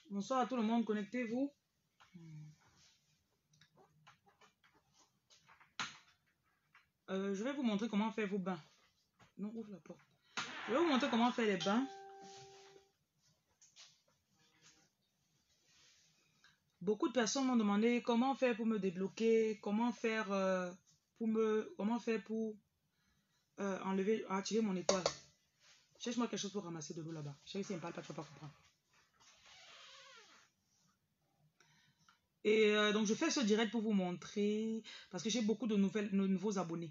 Bonsoir à tout le monde, connectez-vous. Je vais vous montrer comment faire vos bains. Non, ouvre la porte. Je vais vous montrer comment faire les bains. Beaucoup de personnes m'ont demandé comment faire pour me débloquer, comment faire pour enlever, activer mon étoile. Cherche-moi quelque chose pour ramasser de l'eau là-bas. Chérie, si elle ne parle pas, tu ne vas pas comprendre. Et donc, je fais ce direct pour vous montrer, parce que j'ai beaucoup de nouveaux abonnés.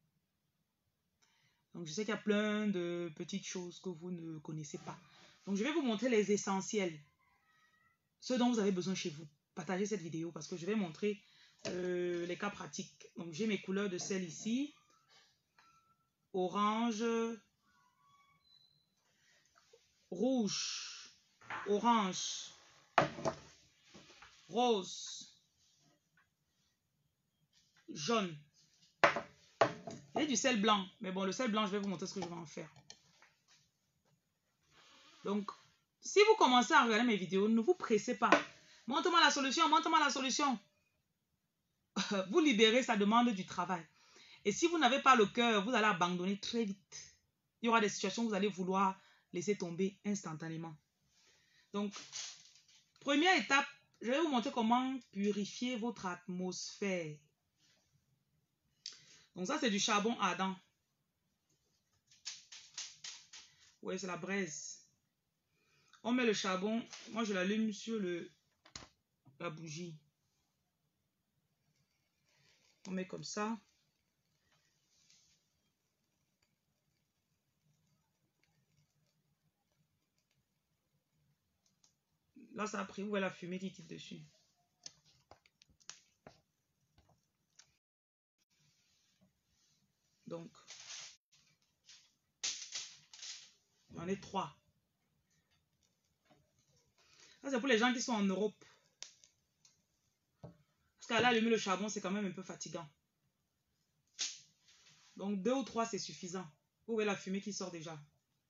Donc, je sais qu'il y a plein de petites choses que vous ne connaissez pas. Donc, je vais vous montrer les essentiels. Ce dont vous avez besoin chez vous. Partagez cette vidéo parce que je vais montrer les cas pratiques. Donc, j'ai mes couleurs de sel ici. Orange, rouge, orange, rose, jaune. J'ai du sel blanc. Mais bon, le sel blanc, je vais vous montrer ce que je vais en faire. Donc, si vous commencez à regarder mes vidéos, ne vous pressez pas. Montre-moi la solution, montre-moi la solution. Vous libérez, ça demande du travail. Et si vous n'avez pas le cœur, vous allez abandonner très vite. Il y aura des situations où vous allez vouloir laisser tomber instantanément. Donc, première étape, je vais vous montrer comment purifier votre atmosphère. Donc ça, c'est du charbon ardent. Oui, c'est la braise. On met le charbon, moi je l'allume sur la bougie. On met comme ça. Là, ça a pris, vous voyez la fumée qui tire dessus. Donc, j'en ai 3. Ça, c'est pour les gens qui sont en Europe. Parce qu'à allumer le charbon, c'est quand même un peu fatigant. Donc, 2 ou 3, c'est suffisant. Vous voyez la fumée qui sort déjà.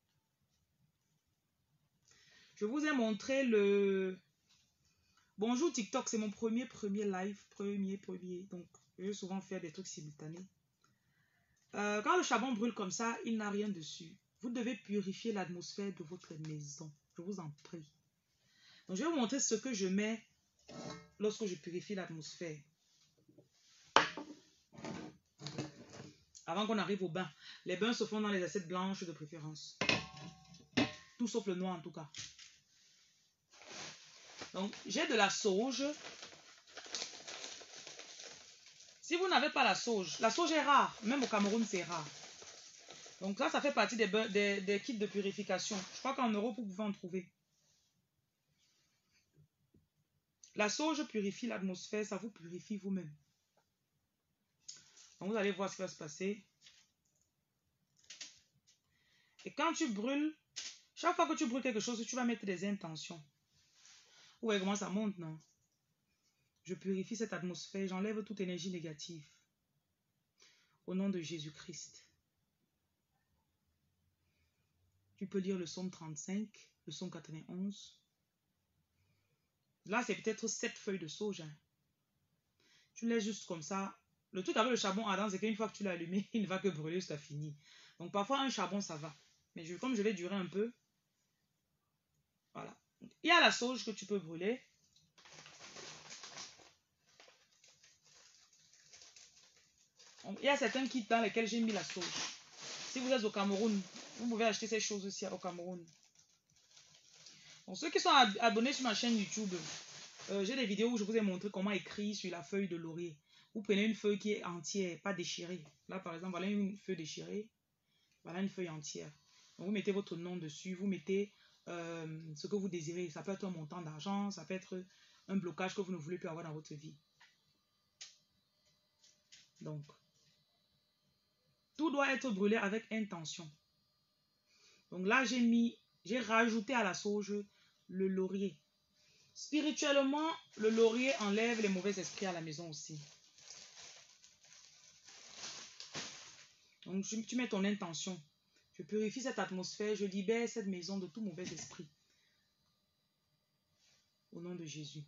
Je vous ai montré le... Bonjour TikTok, c'est mon premier live. Premier. Donc, je vais souvent faire des trucs simultanés. Quand le charbon brûle comme ça, il n'a rien dessus. Vous devez purifier l'atmosphère de votre maison. Je vous en prie. Donc, je vais vous montrer ce que je mets lorsque je purifie l'atmosphère. Avant qu'on arrive au bain. Les bains se font dans les assiettes blanches de préférence. Tout sauf le noir en tout cas. Donc, j'ai de la sauge. Si vous n'avez pas la sauge est rare. Même au Cameroun, c'est rare. Donc là, ça fait partie des kits de purification. Je crois qu'en Europe, vous pouvez en trouver. La sauge purifie l'atmosphère, ça vous purifie vous-même. Donc vous allez voir ce qui va se passer. Et quand tu brûles, chaque fois que tu brûles quelque chose, tu vas mettre des intentions. Vous voyez comment ça monte, non? Je purifie cette atmosphère, j'enlève toute énergie négative. Au nom de Jésus-Christ. Tu peux lire le psaume 35, le psaume 91. Là, c'est peut-être 7 feuilles de sauge. Hein. Tu laisses juste comme ça. Le truc avec le charbon ardent, c'est qu'une fois que tu l'as allumé, il ne va que brûler jusqu'à fini. Donc parfois, un charbon, ça va. Mais comme je vais durer un peu, voilà. Il y a la sauge que tu peux brûler. Il y a certains kits dans lesquels j'ai mis la sauge. Si vous êtes au Cameroun, vous pouvez acheter ces choses aussi au Cameroun. Donc ceux qui sont abonnés sur ma chaîne YouTube, j'ai des vidéos où je vous ai montré comment écrire sur la feuille de laurier. Vous prenez une feuille qui est entière, pas déchirée. Là, par exemple, voilà une feuille déchirée. Voilà une feuille entière. Donc, vous mettez votre nom dessus. Vous mettez ce que vous désirez. Ça peut être un montant d'argent. Ça peut être un blocage que vous ne voulez plus avoir dans votre vie. Donc, tout doit être brûlé avec intention. Donc là, j'ai rajouté à la sauge le laurier. Spirituellement, le laurier enlève les mauvais esprits à la maison aussi. Donc, tu mets ton intention. Je purifie cette atmosphère, je libère cette maison de tout mauvais esprit. Au nom de Jésus.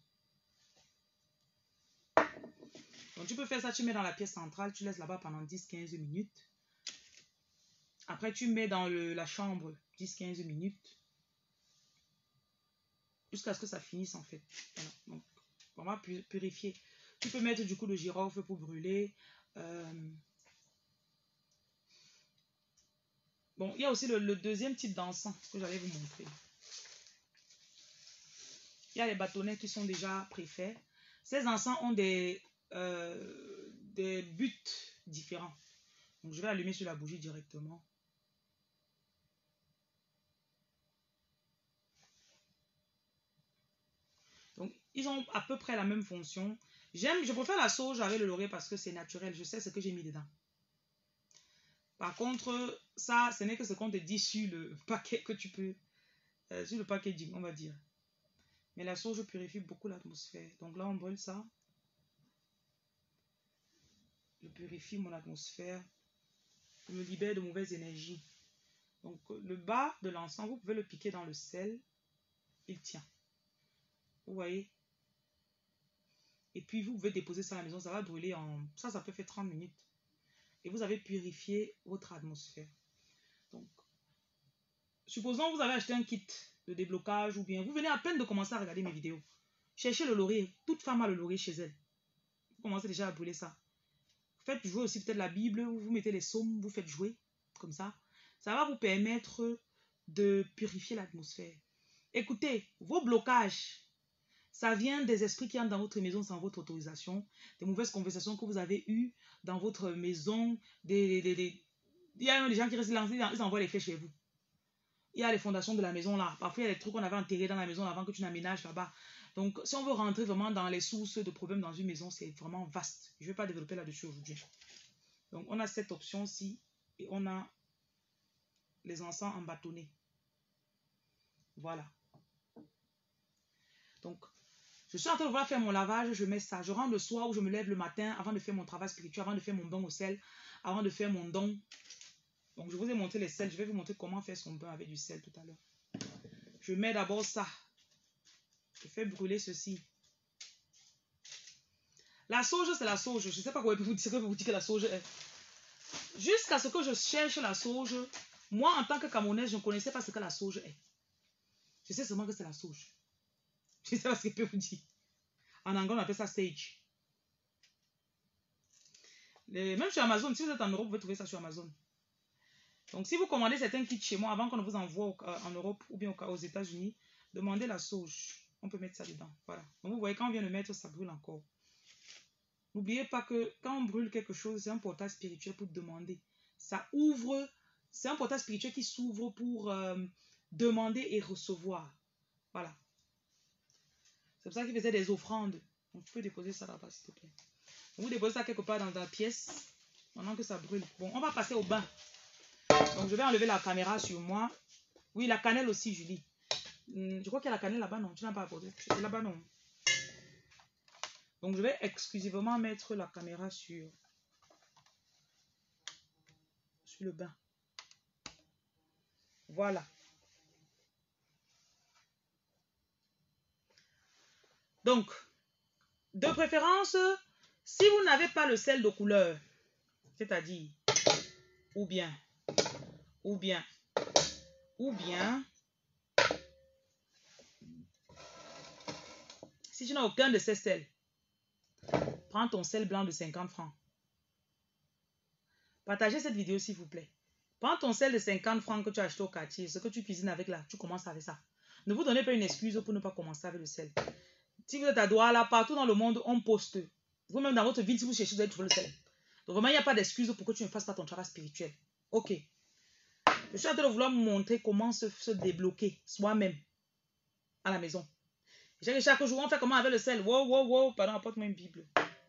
Donc tu peux faire ça, tu mets dans la pièce centrale, tu laisses là-bas pendant 10-15 minutes. Après tu mets dans la chambre 10-15 minutes. Jusqu'à ce que ça finisse en fait. Voilà. Donc on va purifier. Tu peux mettre du coup le girofle pour brûler. Bon, il y a aussi le deuxième type d'encens que j'allais vous montrer. Il y a les bâtonnets qui sont déjà préfaits. Ces encens ont des buts différents. Donc je vais allumer sur la bougie directement. Donc ils ont à peu près la même fonction. Je préfère la sauge avec le laurier parce que c'est naturel. Je sais ce que j'ai mis dedans. Par contre, ça, ce n'est que ce qu'on te dit sur le paquet que tu peux, sur le packaging, on va dire. Mais la sauge purifie beaucoup l'atmosphère. Donc là, on brûle ça. Je purifie mon atmosphère. Je me libère de mauvaises énergies. Donc le bas de l'encens, vous pouvez le piquer dans le sel. Il tient. Vous voyez? Et puis vous pouvez déposer ça à la maison. Ça va brûler en... Ça peut faire 30 minutes. Et vous avez purifié votre atmosphère. Donc, supposons que vous avez acheté un kit de déblocage ou bien vous venez à peine de commencer à regarder mes vidéos. Cherchez le laurier. Toute femme a le laurier chez elle. Vous commencez déjà à brûler ça. Faites jouer aussi peut-être la Bible, vous mettez les psaumes, vous faites jouer comme ça. Ça va vous permettre de purifier l'atmosphère. Écoutez, vos blocages, ça vient des esprits qui entrent dans votre maison sans votre autorisation, des mauvaises conversations que vous avez eues dans votre maison, il y a des gens qui restent là, ils envoient les faits chez vous. Il y a les fondations de la maison là. Parfois, il y a des trucs qu'on avait enterrés dans la maison avant que tu n'aménages là-bas. Donc, si on veut rentrer vraiment dans les sources de problèmes dans une maison, c'est vraiment vaste. Je ne vais pas développer là-dessus aujourd'hui. Donc, on a cette option-ci et on a les encens en bâtonnet. Voilà. Donc, je suis en train de vouloir faire mon lavage, je mets ça. Je rentre le soir ou je me lève le matin avant de faire mon travail spirituel, avant de faire mon bain au sel, avant de faire mon don. Donc, je vous ai montré les sels. Je vais vous montrer comment faire son bain avec du sel tout à l'heure. Je mets d'abord ça. Je fais brûler ceci. La sauge, c'est la sauge. Je ne sais pas quoi vous dire que la sauge est. Jusqu'à ce que je cherche la sauge, moi, en tant que Camerounaise, je ne connaissais pas ce que la sauge est. Je sais seulement que c'est la sauge. Je ne sais pas ce que je peux vous dire. En anglais, on appelle ça sage. Même sur Amazon, si vous êtes en Europe, vous pouvez trouver ça sur Amazon. Donc, si vous commandez certains kits chez moi, avant qu'on ne vous envoie en Europe ou bien aux États-Unis, demandez la sauge. On peut mettre ça dedans. Voilà. Donc, vous voyez, quand on vient de mettre, ça brûle encore. N'oubliez pas que quand on brûle quelque chose, c'est un portail spirituel pour demander. Ça ouvre, c'est un portail spirituel qui s'ouvre pour demander et recevoir. Voilà. C'est pour ça qu'ils faisaient des offrandes. Donc, tu peux déposer ça là-bas, s'il te plaît. Donc, vous déposez ça quelque part dans la pièce, pendant que ça brûle. Bon, on va passer au bain. Donc, je vais enlever la caméra sur moi. Oui, la cannelle aussi, Julie. Je crois qu'il y a la cannelle là-bas, non? Tu n'as pas apporté. C'est là-bas, non? Donc, je vais exclusivement mettre la caméra sur le bain. Voilà. Donc, de préférence, si vous n'avez pas le sel de couleur, c'est-à-dire, ou bien, si tu n'as aucun de ces sels, prends ton sel blanc de 50 francs. Partagez cette vidéo s'il vous plaît. Prends ton sel de 50 francs que tu as acheté au quartier, ce que tu cuisines avec là, tu commences avec ça. Ne vous donnez pas une excuse pour ne pas commencer avec le sel. Si vous êtes à Douala, partout dans le monde, on poste. Vous-même dans votre ville, si vous cherchez, vous allez trouver le sel. Donc vraiment, il n'y a pas d'excuse pour que tu ne fasses pas ton travail spirituel. Ok. Je suis en train de vouloir vous montrer comment se débloquer soi-même à la maison. Chaque jour, on fait comment avec le sel. Wow. Pardon, apporte-moi une Bible.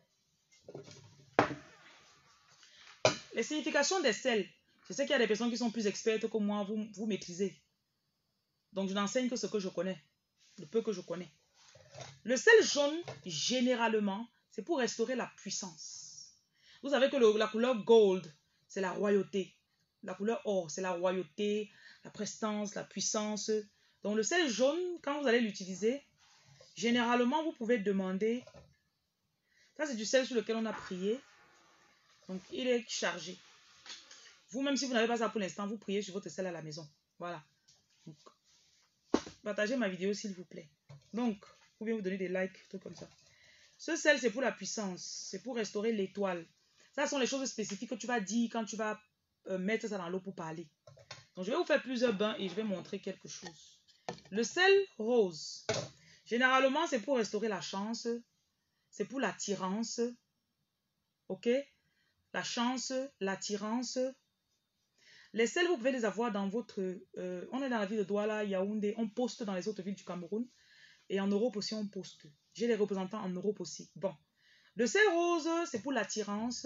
Les significations des sels. Je sais qu'il y a des personnes qui sont plus expertes que moi, vous maîtrisez. Donc, je n'enseigne que ce que je connais. Le peu que je connais. Le sel jaune, généralement, c'est pour restaurer la puissance. Vous savez que la couleur gold, c'est la royauté. La couleur or, c'est la royauté, la prestance, la puissance. Donc, le sel jaune, quand vous allez l'utiliser, Généralement, vous pouvez demander. Ça, c'est du sel sur lequel on a prié. Donc, il est chargé. Vous-même, si vous n'avez pas ça pour l'instant, vous priez sur votre sel à la maison. Voilà. Donc, partagez ma vidéo, s'il vous plaît. Donc, vous pouvez vous donner des likes, trucs comme ça. Ce sel, c'est pour la puissance. C'est pour restaurer l'étoile. Ça sont les choses spécifiques que tu vas dire quand tu vas mettre ça dans l'eau pour parler. Donc, je vais vous faire plusieurs bains et je vais montrer quelque chose. Le sel rose. Généralement, c'est pour restaurer la chance. C'est pour l'attirance. Ok? La chance, l'attirance. Les sels, vous pouvez les avoir dans votre... on est dans la ville de Douala, Yaoundé. On poste dans les autres villes du Cameroun. Et en Europe aussi, on poste. J'ai les représentants en Europe aussi. Bon. Le sel rose, c'est pour l'attirance,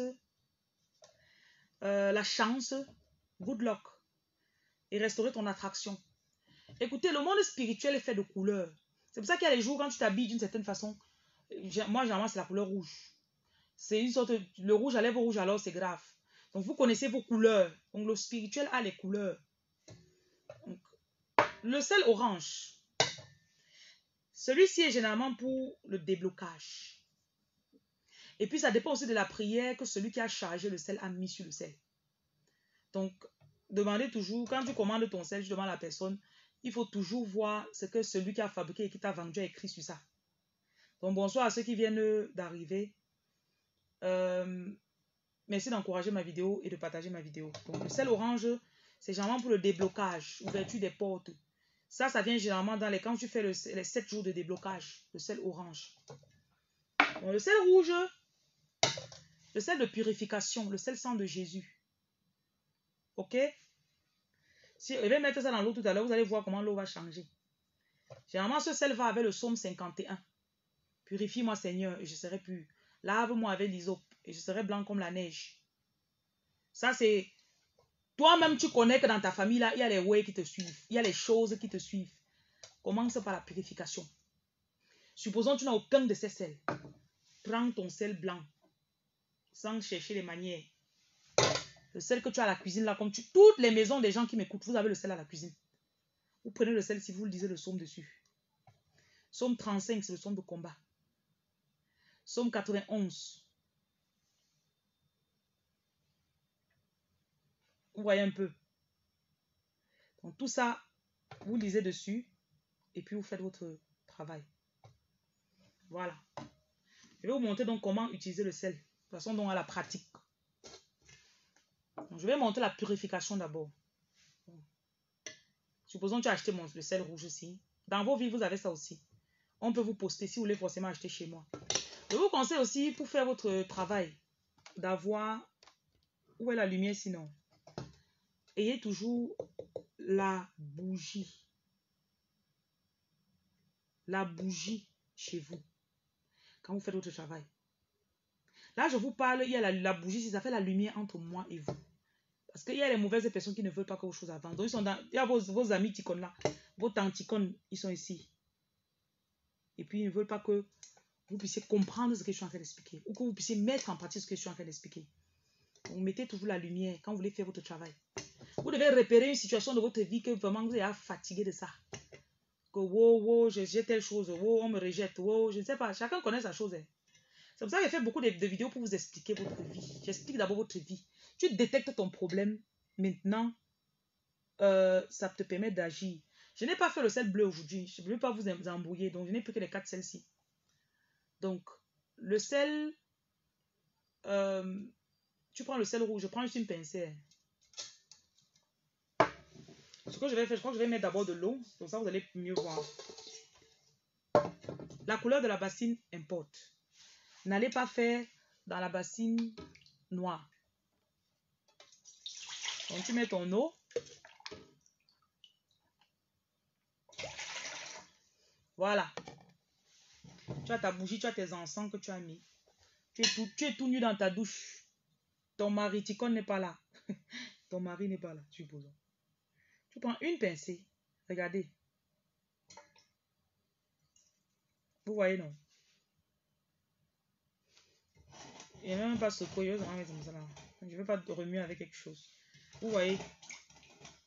la chance, good luck. Et restaurer ton attraction. Écoutez, le monde spirituel est fait de couleurs. C'est pour ça qu'il y a les jours quand tu t'habilles d'une certaine façon. Moi, généralement, c'est la couleur rouge. C'est une sorte... Le rouge à lèvres rouge, alors c'est grave. Donc, vous connaissez vos couleurs. Donc, le spirituel a les couleurs. Donc, le sel orange. Celui-ci est généralement pour le déblocage. Et puis, ça dépend aussi de la prière que celui qui a chargé le sel a mis sur le sel. Donc, demandez toujours, quand tu commandes ton sel, je demande à la personne, il faut toujours voir ce que celui qui a fabriqué et qui t'a vendu a écrit sur ça. Donc, bonsoir à ceux qui viennent d'arriver. Merci d'encourager ma vidéo et de partager ma vidéo. Donc, le sel orange, c'est généralement pour le déblocage, ouverture des portes. Ça vient généralement dans les... Quand tu fais les 7 jours de déblocage, le sel orange. Donc, le sel rouge, le sel de purification, le sel sang de Jésus. Ok? Si je vais mettre ça dans l'eau tout à l'heure, vous allez voir comment l'eau va changer. Généralement, ce sel va avec le psaume 51. Purifie-moi, Seigneur, et je serai pur. Lave-moi avec l'hysope, et je serai blanc comme la neige. Ça, c'est... Toi-même, tu connais que dans ta famille, là, il y a les way qui te suivent. Il y a les choses qui te suivent. Commence par la purification. Supposons que tu n'as aucun de ces sels. Prends ton sel blanc, sans chercher les manières. Le sel que tu as à la cuisine, là, comme toutes les maisons des gens qui m'écoutent, vous avez le sel à la cuisine. Vous prenez le sel si vous lisez le psaume dessus. Psaume 35, c'est le psaume de combat. Psaume 91. Vous voyez un peu. Donc tout ça, vous lisez dessus et puis vous faites votre travail. Voilà. Je vais vous montrer donc comment utiliser le sel. De toute façon, donc à la pratique. Donc, je vais montrer la purification d'abord. Supposons que tu as acheté le sel rouge ici. Dans vos vies, vous avez ça aussi. On peut vous poster si vous voulez forcément acheter chez moi. Je vous conseille aussi pour faire votre travail d'avoir... Où est la lumière sinon? Ayez toujours la bougie. La bougie chez vous. Quand vous faites votre travail. Là, je vous parle, il y a la bougie, si ça fait la lumière entre moi et vous. Parce qu'il y a les mauvaises personnes qui ne veulent pas que vos choses avancent. Donc, il y a vos amis ticônes là. Vos tantes ticônes, ils sont ici. Et puis, ils ne veulent pas que vous puissiez comprendre ce que je suis en train d'expliquer. Ou que vous puissiez mettre en pratique ce que je suis en train d'expliquer. Donc, mettez toujours la lumière quand vous voulez faire votre travail. Vous devez repérer une situation de votre vie que vraiment vous êtes fatigué de ça. Que wow, j'ai telle chose, wow, on me rejette, wow, je ne sais pas. Chacun connaît sa chose. Hein. C'est pour ça que j'ai fait beaucoup de vidéos pour vous expliquer votre vie. J'explique d'abord votre vie. Tu détectes ton problème. Maintenant, ça te permet d'agir. Je n'ai pas fait le sel bleu aujourd'hui. Je ne veux pas vous embrouiller. Donc, je n'ai plus que les 4 sels-ci. Donc, le sel... tu prends le sel rouge. Je prends juste une pincée. Ce que je vais faire, je crois que je vais mettre d'abord de l'eau. Comme ça, vous allez mieux voir. La couleur de la bassine importe. N'allez pas faire dans la bassine noire. Donc, tu mets ton eau. Voilà. Tu as ta bougie, tu as tes encens que tu as mis. Tu es tout nu dans ta douche. Ton mari, Ticone n'est pas là. Ton mari n'est pas là, supposons. Tu prends une pincée. Regardez. Vous voyez, non? Il n'y a même pas secouer. Je ne vais pas remuer avec quelque chose. Vous voyez?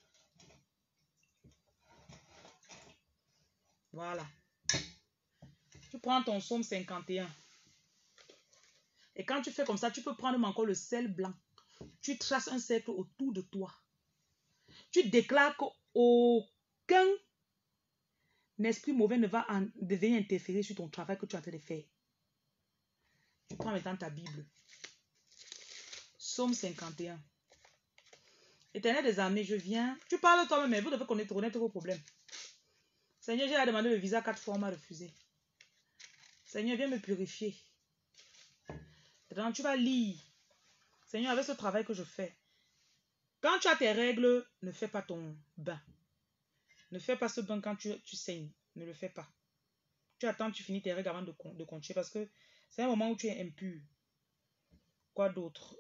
Voilà. Tu prends ton psaume 51. Et quand tu fais comme ça, tu peux prendre encore le sel blanc. Tu traces un cercle autour de toi. Tu déclares qu'aucun esprit mauvais ne va venir interférer sur ton travail que tu es en train de faire. Tu prends maintenant ta Bible. Psaume 51. Éternel des armées, je viens. Tu parles toi-même, mais vous devez connaître vos problèmes. Seigneur, j'ai demandé le visa 4 fois, on m'a refusé. Seigneur, viens me purifier. Maintenant, tu vas lire. Seigneur, avec ce travail que je fais, quand tu as tes règles, ne fais pas ton bain. Ne fais pas ce bain quand tu saignes. Ne le fais pas. Tu attends, tu finis tes règles avant de continuer parce que c'est un moment où tu es impur. Quoi d'autre?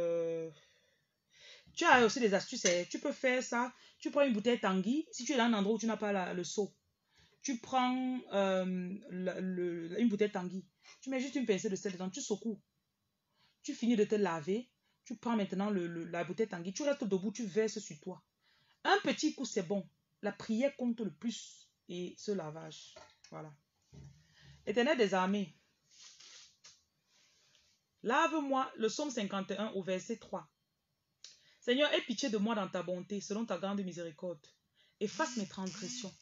Tu as aussi des astuces. Tu peux faire ça. Tu prends une bouteille Tanguy. Si tu es dans un endroit où tu n'as pas le seau, tu prends une bouteille Tanguy. Tu mets juste une pincée de sel dedans. Tu secoues. Tu finis de te laver. Tu prends maintenant la bouteille Tanguy. Tu restes debout. Tu verses sur toi. Un petit coup, c'est bon. La prière compte le plus. Et ce lavage. Voilà. Éternel des armées. Lave-moi. Le psaume 51 au verset 3. Seigneur, aie pitié de moi dans ta bonté, selon ta grande miséricorde. Efface mes transgressions.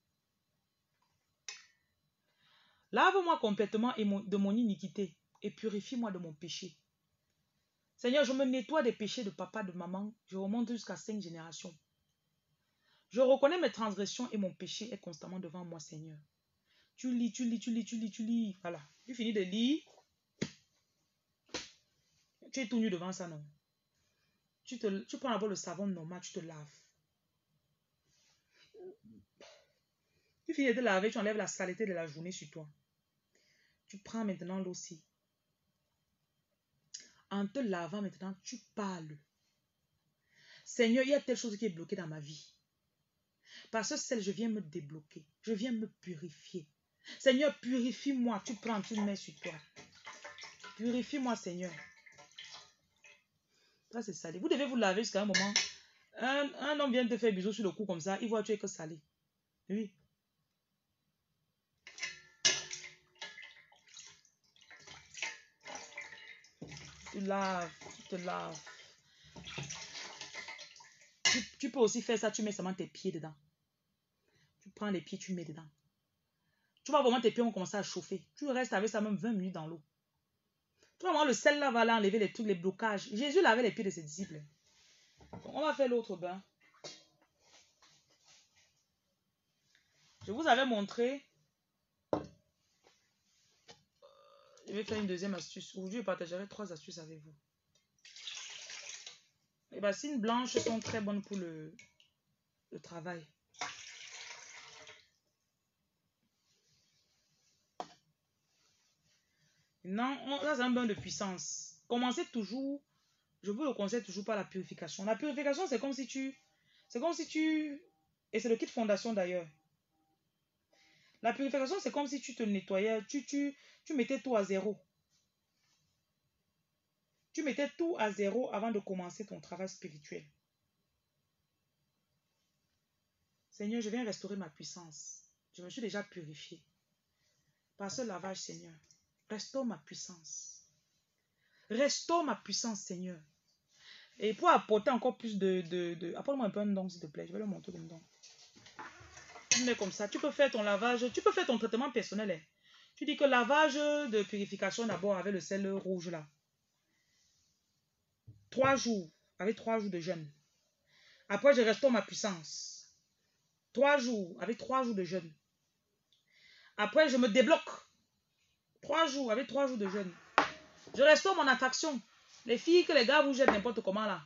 Lave-moi complètement de mon iniquité et purifie-moi de mon péché. Seigneur, je me nettoie des péchés de papa, de maman. Je remonte jusqu'à 5 générations. Je reconnais mes transgressions et mon péché est constamment devant moi, Seigneur. Tu lis. Voilà. Tu finis de lire. Tu es tout nu devant ça, non? Tu prends d'abord le savon normal, tu te laves. Tu finis de te laver, tu enlèves la saleté de la journée sur toi. Tu prends maintenant l'eau aussi. En te lavant maintenant, tu parles. Seigneur, il y a telle chose qui est bloquée dans ma vie. Par ce sel, je viens me débloquer. Je viens me purifier. Seigneur, purifie-moi. Tu prends, tu mets sur toi. Purifie-moi, Seigneur. Ça, c'est salé. Vous devez vous laver jusqu'à un moment. Un homme vient te faire bisou sur le cou comme ça. Il voit que tu es que salé. Oui. Tu laves, tu te laves. Tu peux aussi faire ça, tu mets seulement tes pieds dedans. Tu prends les pieds, tu mets dedans. Tu vois vraiment tes pieds vont commencer à chauffer. Tu restes avec ça même 20 minutes dans l'eau. Tu vois vraiment le sel là va là enlever les trucs, les blocages. Jésus lavait les pieds de ses disciples. Donc, on va faire l'autre bain. Je vous avais montré. Je vais faire une deuxième astuce. Aujourd'hui, je partagerai 3 astuces avec vous. Les bassines blanches sont très bonnes pour le travail. Non, là c'est un bain de puissance. Commencez toujours, je vous le conseille toujours par la purification. La purification, c'est comme si tu, et c'est le kit fondation d'ailleurs. La purification, c'est comme si tu te nettoyais, tu mettais tout à zéro. Tu mettais tout à zéro avant de commencer ton travail spirituel. Seigneur, je viens restaurer ma puissance. Je me suis déjà purifié. Par ce lavage, Seigneur, restaure ma puissance. Restaure ma puissance, Seigneur. Et pour apporter encore plus apporte-moi un peu un don, s'il te plaît. Je vais le montrer le don. Tu mets comme ça. Tu peux faire ton lavage. Tu peux faire ton traitement personnel. Hein. Tu dis que lavage de purification d'abord avec le sel rouge là. 3 jours. Avec 3 jours de jeûne. Après, je restaure ma puissance. 3 jours. Avec 3 jours de jeûne. Après, je me débloque. 3 jours. Avec 3 jours de jeûne. Je restaure mon attraction. Les filles que les gars vous jettent n'importe comment là.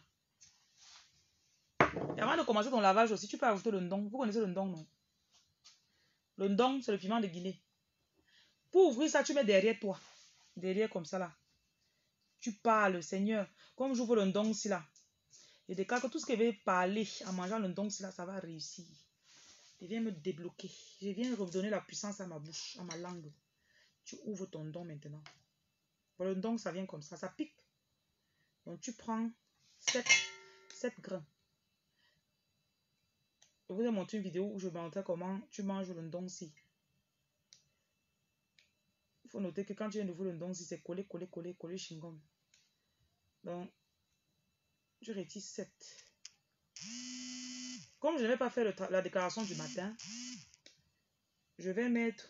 Et avant de commencer ton lavage aussi, tu peux ajouter le ndong. Vous connaissez le ndong, non? Le ndong, c'est le piment de Guinée. Pour ouvrir ça, tu mets derrière toi. Derrière comme ça là. Tu parles, Seigneur. Comme j'ouvre le ndong si là. Je déclare que tout ce que je vais parler en mangeant le ndong si là, ça va réussir. Je viens me débloquer. Je viens redonner la puissance à ma bouche, à ma langue. Tu ouvres ton ndong maintenant. Voilà, le ndong, ça vient comme ça pique. Donc tu prends 7 grains. Je vous ai montré une vidéo où je montrais comment tu manges le ndong si. Il faut noter que quand tu viens d'ouvrir le don, si c'est collé, collé, collé, collé, chingom. Donc, je retire 7. Comme je ne vais pas faire la déclaration du matin, je vais mettre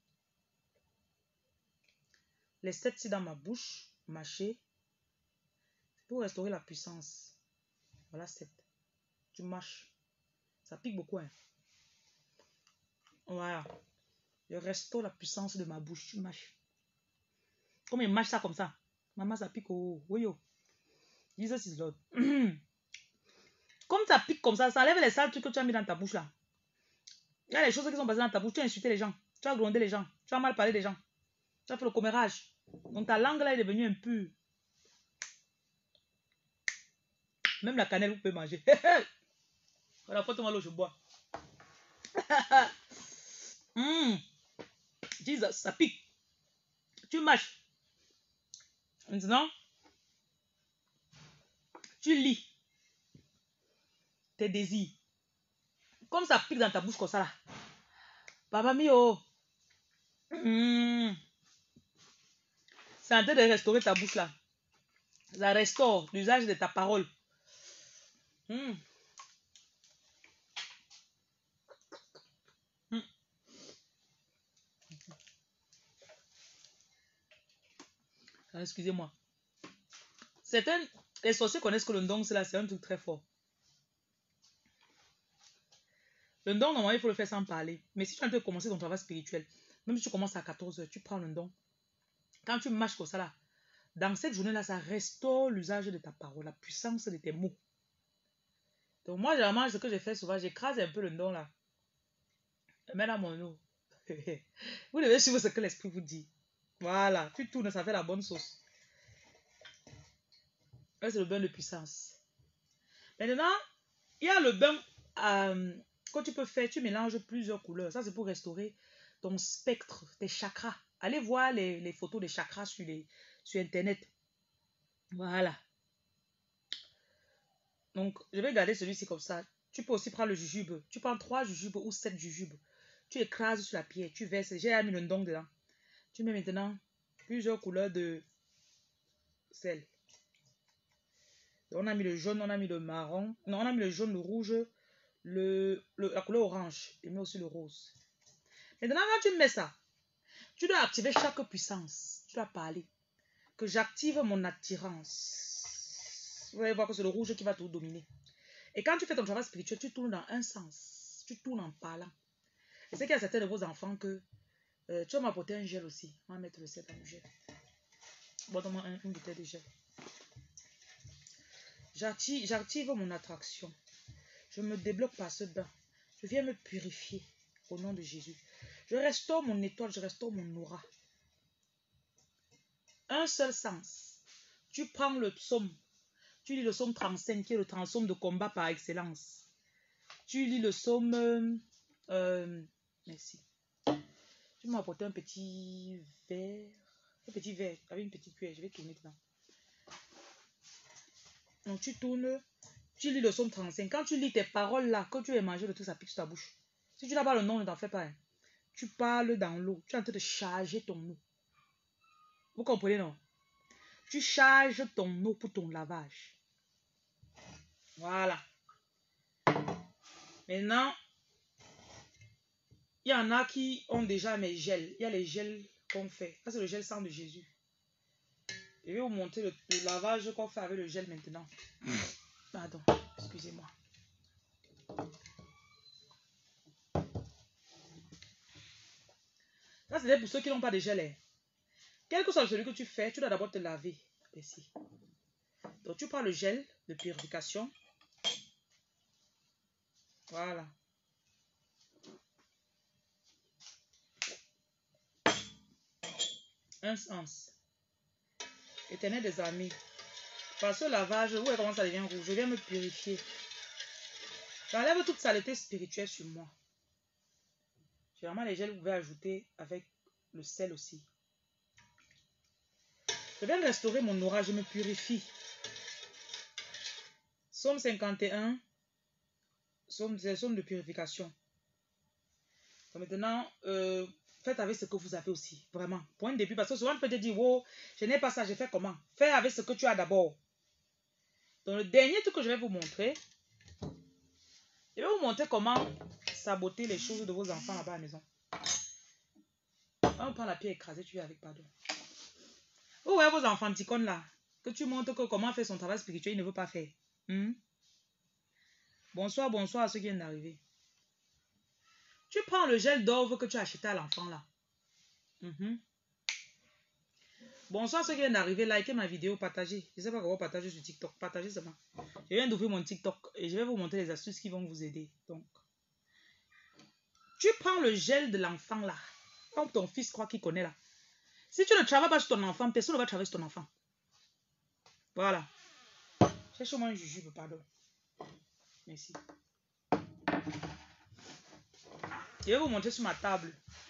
les 7 ci dans ma bouche, mâcher, pour restaurer la puissance. Voilà 7. Tu mâches. Ça pique beaucoup, hein. Voilà. Je restaure la puissance de ma bouche. Tu mâches. Comme il mâche ça comme ça. Maman, ça pique au oui, oh. Jesus is Lord. Comme ça pique comme ça enlève les sales trucs que tu as mis dans ta bouche là. Il y a les choses qui sont passées dans ta bouche. Tu as insulté les gens. Tu as grondé les gens. Tu as mal parlé des gens. Tu as fait le commérage. Donc ta langue là est devenue impure. Même la cannelle, vous pouvez manger. Voilà, porte-moi l'eau, je bois. Jesus, ça pique. Tu mâches. Maintenant, tu lis tes désirs. Comme ça pique dans ta bouche comme ça là. Papa mio. C'est en train de restaurer ta bouche là. Ça restaure l'usage de ta parole. Excusez-moi. Les sorciers connaissent que le don, c'est un truc très fort. Le don, normalement, il faut le faire sans parler. Mais si tu es en train de commencer ton travail spirituel, même si tu commences à 14 h, tu prends le don. Quand tu mâches comme ça là, dans cette journée-là, ça restaure l'usage de ta parole, la puissance de tes mots. Donc moi, généralement, ce que je fais souvent, j'écrase un peu le don là. Je mets dans mon eau. Vous devez suivre ce que l'esprit vous dit. Voilà, tu tournes, ça fait la bonne sauce. Là, c'est le bain de puissance. Maintenant, il y a le bain que tu peux faire, tu mélanges plusieurs couleurs. Ça, c'est pour restaurer ton spectre, tes chakras. Allez voir les photos des chakras sur Internet. Voilà. Donc, je vais garder celui-ci comme ça. Tu peux aussi prendre le jujube. Tu prends 3 jujubes ou 7 jujubes. Tu écrases sur la pierre. Tu verses. J'ai mis le don dedans. Tu mets maintenant plusieurs couleurs de sel. On a mis le jaune, on a mis le marron. Non, on a mis le jaune, le rouge, la couleur orange. Et met aussi le rose. Maintenant, quand tu mets ça, tu dois activer chaque puissance. Tu dois parler. Que j'active mon attirance. Vous allez voir que c'est le rouge qui va tout dominer. Et quand tu fais ton travail spirituel, tu tournes dans un sens. Tu tournes en parlant. Et c'est qu'il y a certains de vos enfants que tu vas m'apporter un gel aussi. On va mettre le sel dans le gel. Bon, donne-moi une bouteille de gel. J'active mon attraction. Je me débloque par ce bain. Je viens me purifier au nom de Jésus. Je restaure mon étoile, je restaure mon aura. Un seul sens. Tu prends le psaume. Tu lis le psaume 35 qui est le psaume de combat par excellence. Tu lis le psaume... merci. Tu m'as apporté un petit verre. Un petit verre avec une petite cuillère. Je vais tourner dedans. Donc tu tournes, tu lis le psaume 35. Quand tu lis tes paroles là, quand tu as mangé le truc, ça pique sur ta bouche. Si tu n'as pas le nom, ne t'en fais pas. Hein. Tu parles dans l'eau. Tu es en train de charger ton eau. Vous comprenez, non? Tu charges ton eau pour ton lavage. Voilà. Maintenant, il y en a qui ont déjà mes gels. Il y a les gels qu'on fait. Ça, c'est le gel sang de Jésus. Je vais vous montrer le lavage qu'on fait avec le gel maintenant. Pardon, excusez-moi. Ça, c'est pour ceux qui n'ont pas de gel. Quel que soit celui que tu fais, tu dois d'abord te laver. Ici. Donc, tu prends le gel de purification. Voilà. Un sens. Éternel des amis. Par ce lavage, vous voyez comment ça devient rouge. Je viens me purifier. J'enlève toute saleté spirituelle sur moi. Généralement, les gels, vous pouvez ajouter avec le sel aussi. Je viens restaurer mon aura, je me purifie. Psaume 51. C'est le psaume de purification. Donc maintenant, faites avec ce que vous avez aussi. Vraiment. Pour un début. Parce que souvent, on peut te dire, oh, je n'ai pas ça, je fais comment? Fais avec ce que tu as d'abord. Donc, le dernier truc que je vais vous montrer, je vais vous montrer comment saboter les choses de vos enfants là-bas à la maison. On prend la pierre écrasée, tu es avec, pardon. Vous voyez vos enfants ticônes là, que tu montres que comment faire son travail spirituel, il ne veut pas faire. Bonsoir, bonsoir à ceux qui viennent d'arriver. Tu prends le gel d'orve que tu as acheté à l'enfant là. Bonsoir à ceux qui viennent d'arriver, likez ma vidéo, partagez. Je ne sais pas comment partager sur TikTok, partagez seulement. Je viens d'ouvrir mon TikTok et je vais vous montrer les astuces qui vont vous aider. Donc, tu prends le gel de l'enfant là, comme ton fils croit qu'il connaît là. Si tu ne travailles pas sur ton enfant, personne ne va travailler sur ton enfant. Voilà. Cherche-moi un jujube, pardon. Merci. Je vais vous montrer sur ma table.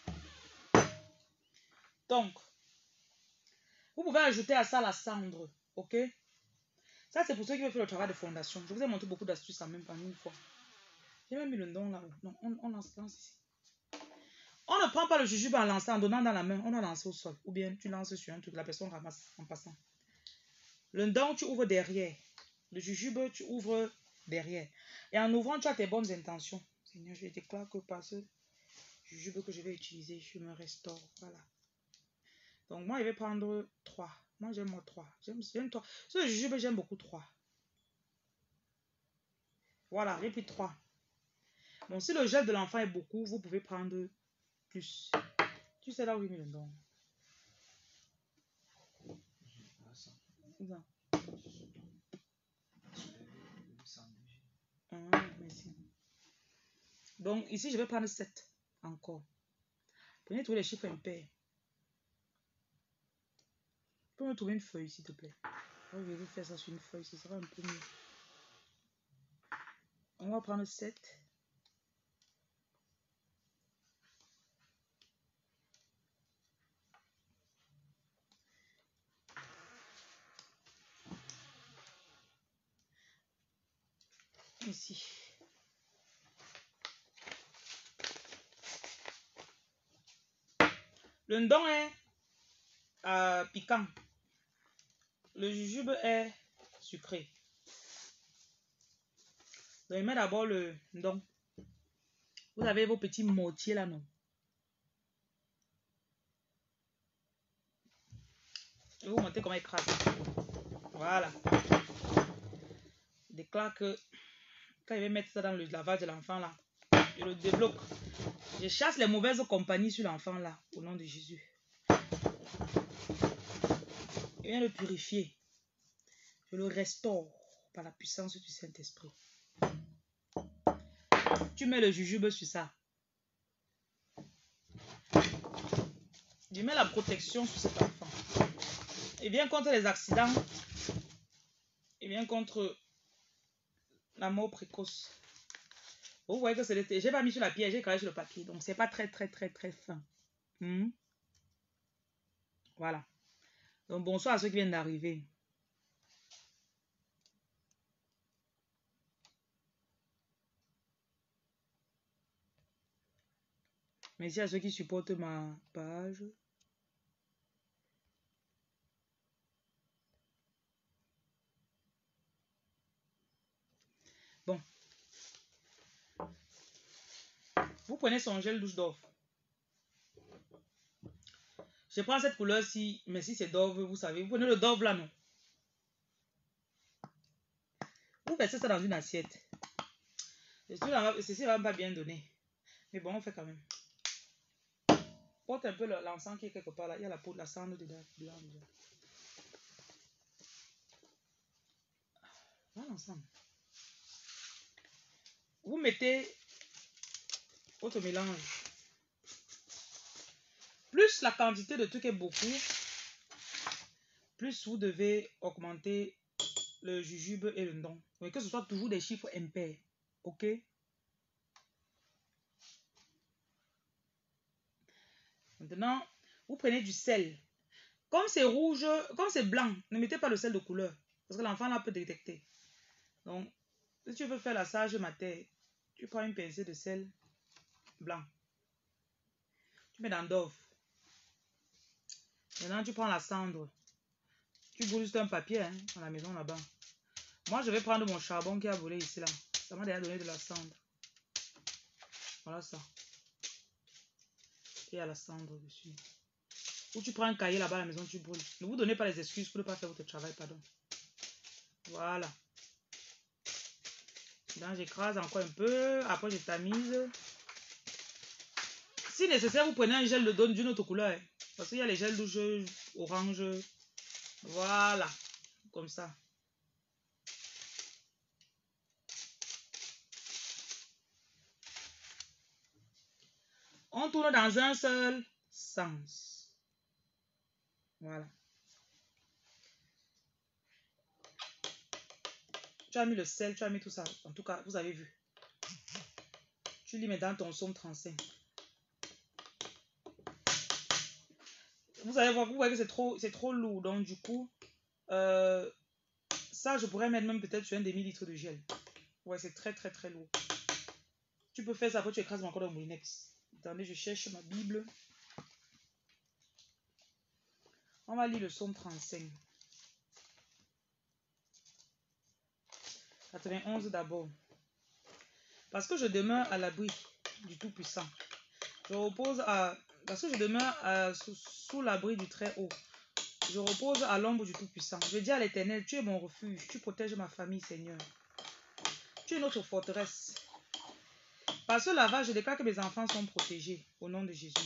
Donc, vous pouvez ajouter à ça la cendre, ok? Ça, c'est pour ceux qui veulent faire le travail de fondation. Je vous ai montré beaucoup d'astuces en même temps, une fois. J'ai même mis le nom là. Non, on lance ici. On ne prend pas le jujube en lançant, en donnant dans la main. On doit lancer au sol. Ou bien tu lances sur un truc, la personne ramasse en passant. Le don, tu ouvres derrière. Le jujube, tu ouvres derrière. Et en ouvrant, tu as tes bonnes intentions. Seigneur, je déclare que par ce jujube que je vais utiliser, je me restaure. Voilà. Donc, moi, je vais prendre 3. Moi, j'aime 3. J'aime 3. Ce jujube, j'aime beaucoup 3. Voilà, j'ai pris 3. Bon, si le gel de l'enfant est beaucoup, vous pouvez prendre plus. Tu sais là où il met le don. Non. Merci. Donc, ici, je vais prendre 7 encore. Prenez tous les chiffres impairs. Tu peux me trouver une feuille, s'il te plaît. Je vais faire ça sur une feuille, ce sera un peu mieux. On va prendre 7. Ici. Le ndon est piquant. Le jujube est sucré. Donc, je mets d'abord le ndon. Vous avez vos petits mortiers là, non? Je vais vous montrer comment écraser. Voilà. Je déclare que quand je vais mettre ça dans le lavage de l'enfant là, je le débloque. Je chasse les mauvaises compagnies sur l'enfant là, au nom de Jésus. Je viens le purifier. Je le restaure par la puissance du Saint-Esprit. Tu mets le jujube sur ça. Je mets la protection sur cet enfant. Il vient contre les accidents. Il vient contre la mort précoce. Vous voyez que c'est l'été. J'ai pas mis sur la pierre, j'ai écrasé sur le papier. Donc c'est pas très fin. Voilà. Donc bonsoir à ceux qui viennent d'arriver. Merci à ceux qui supportent ma page. Bon. Vous prenez son gel douche d'orve. Je prends cette couleur-ci, mais si c'est d'orve, vous savez. Vous prenez le d'orve là, non? Vous versez ça dans une assiette. Ceci ne va pas bien donner. Mais bon, on fait quand même. Porte un peu l'encens qui est quelque part là. Il y a la peau de la cendre dedans déjà. Voilà l'ensemble. Vous mettez votre mélange. Plus la quantité de trucs est beaucoup, plus vous devez augmenter le jujube et le ndon. Mais que ce soit toujours des chiffres impairs. Ok? Maintenant, vous prenez du sel. Comme c'est rouge, comme c'est blanc, ne mettez pas le sel de couleur. Parce que l'enfant là peut détecter. Donc, si tu veux faire la sage mater, tu prends une pincée de sel blanc. Tu mets dans Dove. Maintenant, tu prends la cendre. Tu brûles juste un papier hein, à la maison là-bas. Moi, je vais prendre mon charbon qui a brûlé ici là. Ça m'a déjà donné de la cendre. Voilà ça. Et il y a la cendre dessus. Ou tu prends un cahier là-bas à la maison, tu brûles. Ne vous donnez pas les excuses pour ne pas faire votre travail, pardon. Voilà. Là, j'écrase encore un peu. Après, je tamise. Si nécessaire, vous prenez un gel de donne d'une autre couleur. Hein, parce qu'il y a les gels douche orange. Voilà. Comme ça. On tourne dans un seul sens. Voilà. Tu as mis le sel, tu as mis tout ça. En tout cas, vous avez vu. Tu lis maintenant ton somme 35. Vous allez voir, vous voyez que c'est trop lourd. Donc, du coup, ça, je pourrais mettre même peut-être sur un demi-litre de gel. Ouais, c'est très, très, très lourd. Tu peux faire ça, après tu écrases encore dans mon Moulinex. Attendez, je cherche ma Bible. On va lire le psaume 35. 91 d'abord. Parce que je demeure à l'abri du Tout-Puissant. Je repose à... Parce que je demeure sous l'abri du Très-Haut. Je repose à l'ombre du Tout-Puissant. Je dis à l'Éternel, tu es mon refuge. Tu protèges ma famille, Seigneur. Tu es notre forteresse. Par ce lavage, je déclare que mes enfants sont protégés. Au nom de Jésus.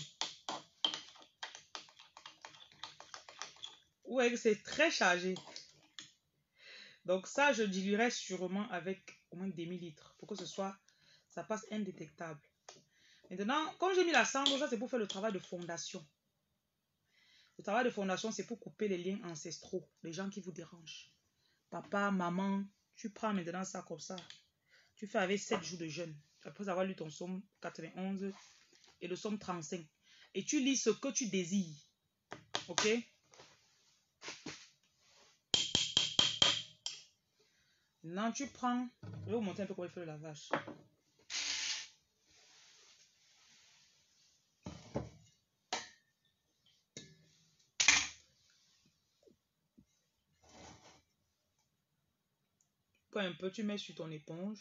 Vous voyez que c'est très chargé. Donc ça, je diluerai sûrement avec au moins demi-litre. Pour que ça passe indétectable. Maintenant, quand j'ai mis la cendre, ça c'est pour faire le travail de fondation. Le travail de fondation, c'est pour couper les liens ancestraux, les gens qui vous dérangent. Papa, maman, tu prends maintenant ça comme ça. Tu fais avec 7 jours de jeûne. Après avoir lu ton psaume 91 et le psaume 35. Et tu lis ce que tu désires. Ok? Maintenant, tu prends... Je vais vous montrer un peu comment il fait le lavage. Prends un peu, tu mets sur ton éponge.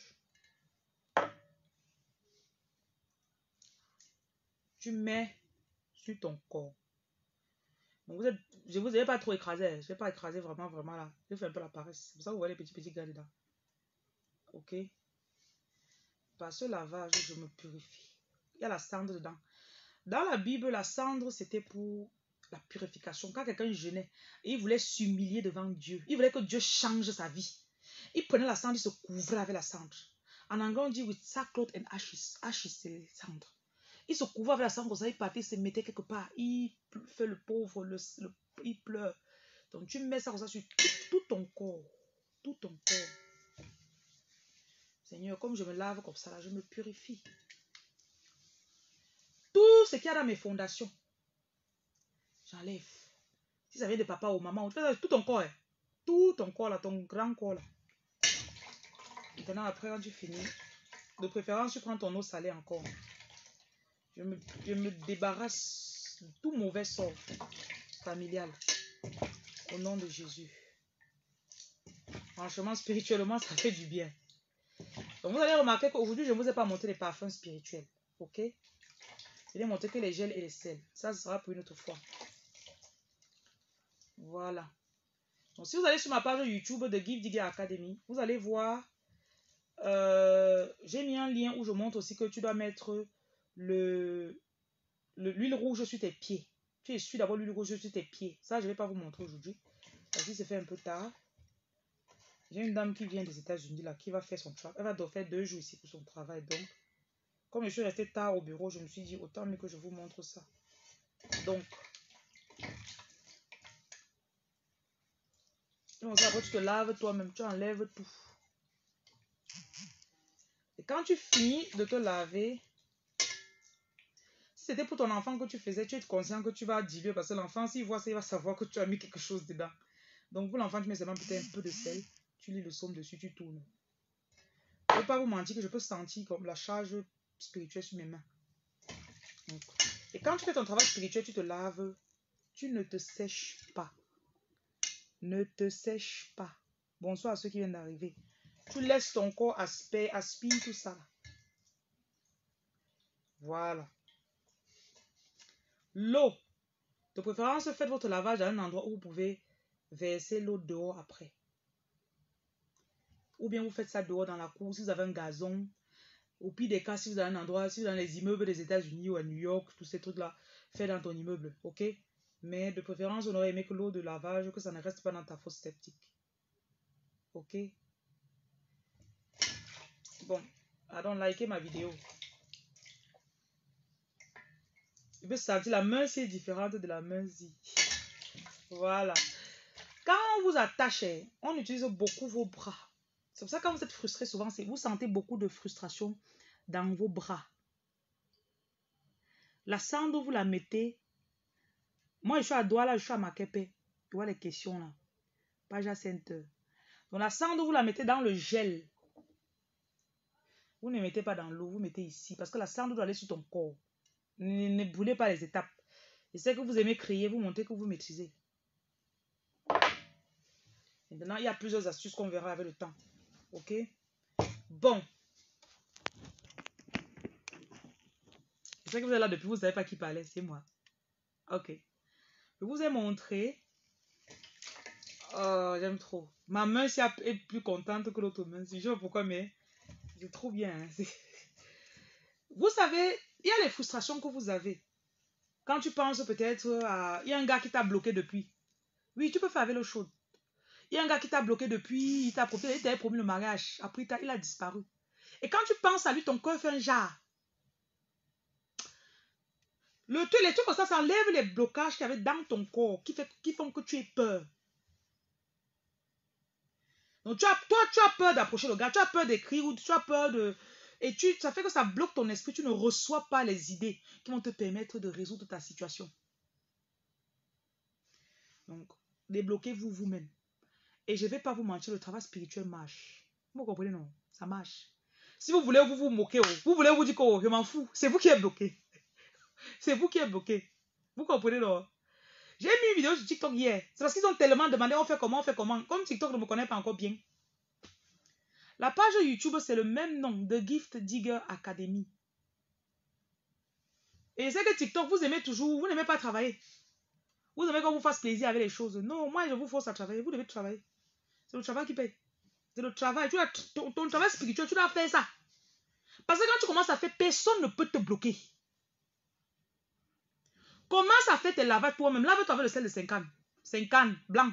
Tu mets sur ton corps. Donc je vous ai pas trop écrasé. Je ne vais pas écraser vraiment, vraiment là. Je fais un peu la paresse. C'est pour ça que vous voyez les petits gars dedans. Ok? Par ce lavage, je me purifie. Il y a la cendre dedans. Dans la Bible, la cendre, c'était pour la purification. Quand quelqu'un jeûnait, il voulait s'humilier devant Dieu. Il voulait que Dieu change sa vie. Il prenait la cendre, il se couvrait avec la cendre. En anglais, on dit with sackcloth and ashes. Ashes, c'est les cendres. Il se couvrait avec la cendre, comme ça, il partait, il se mettait quelque part. Il fait le pauvre, il pleure. Donc, tu mets ça comme ça sur tout ton corps. Tout ton corps. Seigneur, comme je me lave comme ça, là, je me purifie. Tout ce qu'il y a dans mes fondations, j'enlève. Si ça vient de papa ou maman, tu fais ça tout ton corps. Hein. Tout ton corps, là, ton grand corps. Là. Maintenant, après, quand tu finis, de préférence, tu prends ton eau salée encore. Je me débarrasse de tout mauvais sort familial. Au nom de Jésus. Franchement, spirituellement, ça fait du bien. Donc, vous allez remarquer qu'aujourd'hui, je ne vous ai pas montré les parfums spirituels. Ok? Je vais montrer que les gels et les sels. Ça, ce sera pour une autre fois. Voilà. Donc, si vous allez sur ma page YouTube de Give Digger Academy, vous allez voir, j'ai mis un lien où je montre aussi que tu dois mettre l'huile rouge sur tes pieds. Tu essuies d'abord l'huile rouge sur tes pieds. Ça, je ne vais pas vous montrer aujourd'hui. Parce que c'est fait un peu tard. J'ai une dame qui vient des États-Unis là, qui va faire son travail. Elle va faire 2 jours ici pour son travail. Donc, comme je suis restée tard au bureau, je me suis dit autant mieux que je vous montre ça. Donc, après tu te laves toi-même, tu enlèves tout. Et quand tu finis de te laver, si c'était pour ton enfant que tu faisais, tu es conscient que tu vas diluer parce que l'enfant, s'il voit ça, il va savoir que tu as mis quelque chose dedans. Donc pour l'enfant, tu mets seulement peut-être un peu de sel, tu lis le psaume dessus, tu tournes. Je ne vais pas vous mentir que je peux sentir comme la charge spirituelle sur mes mains. Donc, et Quand tu fais ton travail spirituel, tu te laves, tu ne te sèches pas. Ne te sèche pas. Bonsoir à ceux qui viennent d'arriver. Tu laisses ton corps aspire tout ça. Voilà. L'eau. De préférence, faites votre lavage à un endroit où vous pouvez verser l'eau dehors après. Ou bien vous faites ça dehors dans la cour, si vous avez un gazon. Au pire des cas, si vous avez un endroit, si vous avez dans les immeubles des États-Unis ou à New York, tous ces trucs-là, faites dans ton immeuble, ok? Mais de préférence, on aurait aimé que l'eau de lavage, que ça ne reste pas dans ta fosse septique. Ok? Bon, donc likez ma vidéo. Je peux sentir la main si est différente de la main si. Voilà. Quand on vous attache, on utilise beaucoup vos bras. C'est pour ça que quand vous êtes frustré, souvent, vous sentez beaucoup de frustration dans vos bras. La cendre, vous la mettez. Moi, je suis à Douala, je suis à Makepe. Tu vois les questions là. Page à Center. Donc la cendre, vous la mettez dans le gel. Vous ne mettez pas dans l'eau, vous mettez ici. Parce que la cendre doit aller sur ton corps. Ne brûlez pas les étapes. Je sais que vous aimez créer, vous montrez que vous maîtrisez. Maintenant, il y a plusieurs astuces qu'on verra avec le temps. Ok? Bon. Je sais que vous êtes là depuis, vous ne savez pas qui parlait, c'est moi. Ok. Je vous ai montré. Oh, j'aime trop. Ma main est plus contente que l'autre main. Je ne sais pas pourquoi, mais c'est trop bien. Hein. Vous savez, il y a les frustrations que vous avez. Quand tu penses peut-être à... Il y a un gars qui t'a bloqué depuis. Oui, tu peux faire avec l'eau chaude. Il y a un gars qui t'a bloqué depuis, il t'avait promis le mariage. Après, il a disparu. Et quand tu penses à lui, ton cœur fait un jar. Les trucs comme ça enlève les blocages qu'il y avait dans ton corps qui font que tu aies peur. Donc, toi, tu as peur d'approcher le gars, tu as peur d'écrire ou tu as peur de... Et ça fait que ça bloque ton esprit, tu ne reçois pas les idées qui vont te permettre de résoudre ta situation. Donc, débloquez-vous vous-même. Et je ne vais pas vous mentir, le travail spirituel marche. Vous comprenez, non? Ça marche. Si vous voulez vous moquer, vous voulez vous dire que je m'en fous, c'est vous qui êtes bloqué. C'est vous qui êtes bloqué. Vous comprenez, non? J'ai mis une vidéo sur TikTok hier. C'est parce qu'ils ont tellement demandé on fait comment. Comme TikTok ne me connaît pas encore bien. La page YouTube, c'est le même nom de Gift Digger Academy. Et c'est que TikTok, vous aimez toujours, vous n'aimez pas travailler. Vous aimez qu'on vous fasse plaisir avec les choses. Non, moi, je vous force à travailler. Vous devez travailler. C'est le travail qui paye. C'est le travail. Ton travail spirituel, tu dois faire ça. Parce que quand tu commences à faire, personne ne peut te bloquer. Commence à faire tes lavages toi-même. Lave-toi avec le sel de 50. 50, blanc.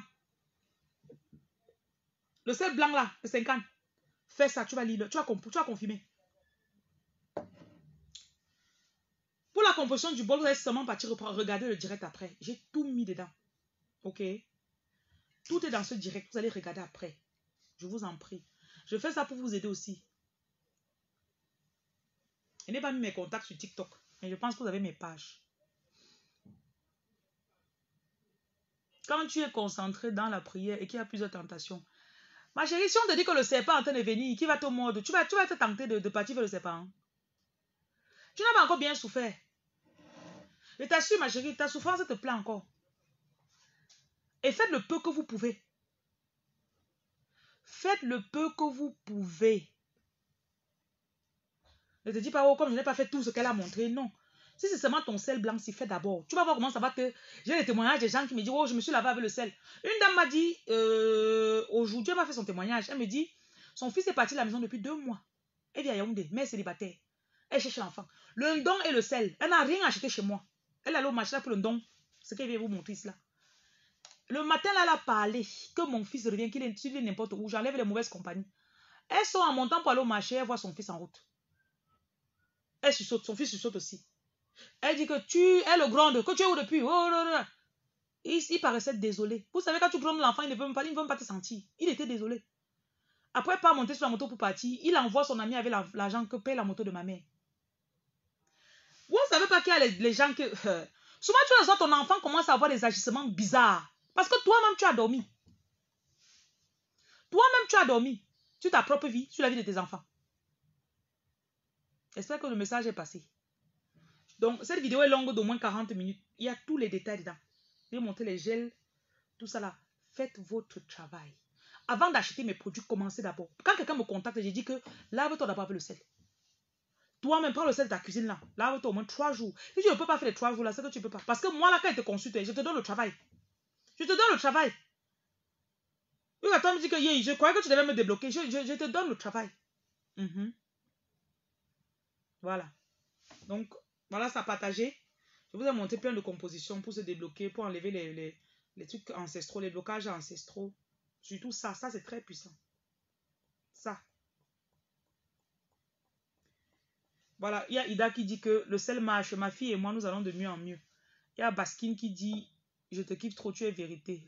Le sel blanc là, le 50. Fais ça, tu vas lire, tu vas confirmer. Pour la composition du bol, vous allez seulement partir regarder le direct après. J'ai tout mis dedans. Ok? Tout est dans ce direct. Vous allez regarder après. Je vous en prie. Je fais ça pour vous aider aussi. Je n'ai pas mis mes contacts sur TikTok. Mais je pense que vous avez mes pages. Quand tu es concentré dans la prière et qu'il y a plusieurs tentations, ma chérie, si on te dit que le serpent est en train de venir, qui va te mordre, tu vas te tenter de partir vers le serpent. Hein? Tu n'as pas encore bien souffert. Je t'assure, ma chérie, ta souffrance te plaît encore. Et faites le peu que vous pouvez. Faites le peu que vous pouvez. Ne te dis pas, oh, comme je n'ai pas fait tout ce qu'elle a montré. Non. Si c'est seulement ton sel blanc, si fais d'abord. Tu vas voir comment ça va te... J'ai des témoignages des gens qui me disent, oh, je me suis lavé avec le sel. Une dame m'a dit, aujourd'hui, elle m'a fait son témoignage. Elle me dit, son fils est parti de la maison depuis 2 mois. Elle vit à Yaoundé, mère célibataire. Elle cherche l'enfant. Le don et le sel. Elle n'a rien acheté chez moi. Elle allait au marché là pour le don. Ce qu'elle vient vous montrer ici là. Le matin, là, elle a parlé que mon fils revient, qu'il est n'importe où. J'enlève les mauvaises compagnies. Elles sont en montant pour aller au marché, elle voit son fils en route. Elle sursaute, son fils sursaute aussi. Elle dit que elle le gronde, que tu es où depuis? Oh, là, là. Il paraissait désolé. Vous savez, quand tu grondes l'enfant, il ne veut même pas te sentir. Il était désolé. Après, pas monter sur la moto pour partir, il envoie son ami avec l'argent que paye la moto de ma mère. Vous ne savez pas qu'il y a les gens que... souvent, tu vois, ton enfant commence à avoir des agissements bizarres. Parce que toi-même, tu as dormi. Toi-même, tu as dormi. Sur ta propre vie, sur la vie de tes enfants. J'espère que le message est passé. Donc, cette vidéo est longue d'au moins 40 minutes. Il y a tous les détails dedans. Je vais montrer les gels, tout ça là. Faites votre travail. Avant d'acheter mes produits, commencez d'abord. Quand quelqu'un me contacte, j'ai dit que lave-toi d'abord avec le sel. Toi-même, prends le sel de ta cuisine là. Lave-toi au moins 3 jours. Si tu ne peux pas faire les 3 jours là, c'est que tu ne peux pas. Parce que moi là, quand je te consulte, je te donne le travail. Je te donne le travail. Oui, attends, me dit que je croyais que tu devais me débloquer. Je te donne le travail. Voilà. Donc, voilà, ça a partagé. Je vous ai montré plein de compositions pour se débloquer, pour enlever les trucs ancestraux, les blocages ancestraux. Surtout ça, c'est très puissant. Ça. Voilà, il y a Ida qui dit que le sel marche, ma fille et moi, nous allons de mieux en mieux. Il y a Baskin qui dit, je te kiffe trop, tu es vérité.